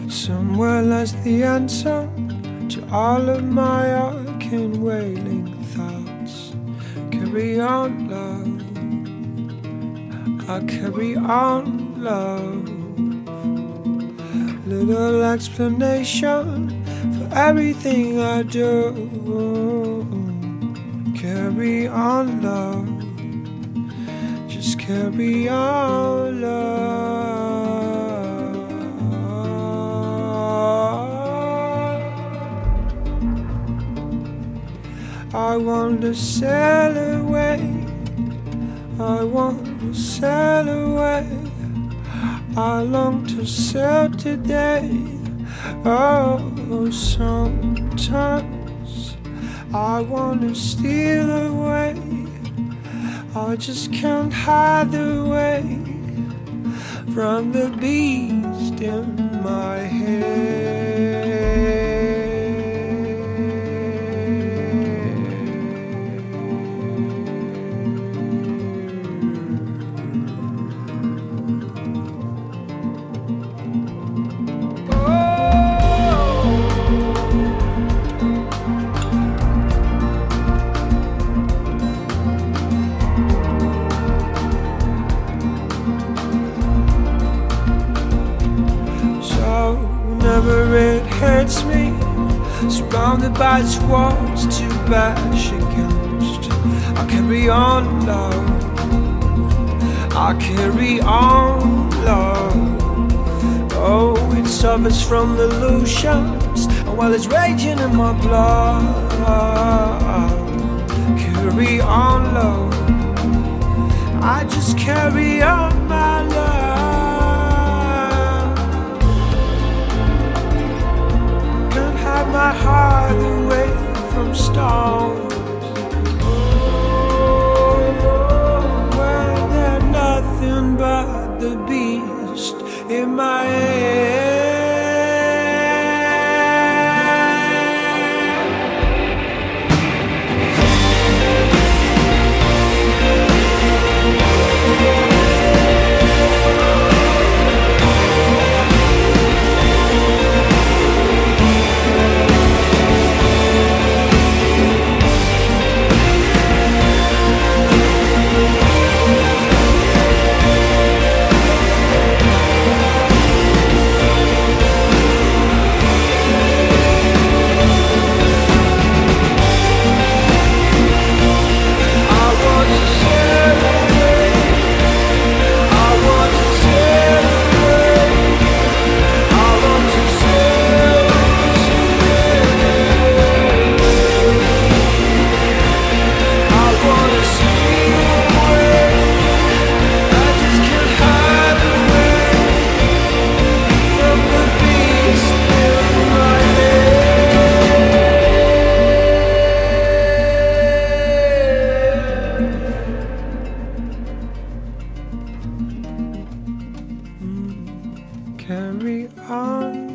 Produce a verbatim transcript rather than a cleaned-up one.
Somewhere lies the answer to all of my arcane wailing thoughts. Carry on, love. I carry on, love. Little explanation for everything I do. Carry on, love. Just carry on, love. I want to sail away. I want to sail away. I long to sail today. Oh, sometimes I want to steal away. I just can't hide away from the beast in my head. Whenever it hurts me, surrounded by its walls to bash against, I carry on, love. I carry on, love. Oh, it suffers from illusions, and while it's raging in my blood, carry on, love. I just carry on, my love. My heart away from stones. Oh, when there's nothing but the beast in my head. Carry on.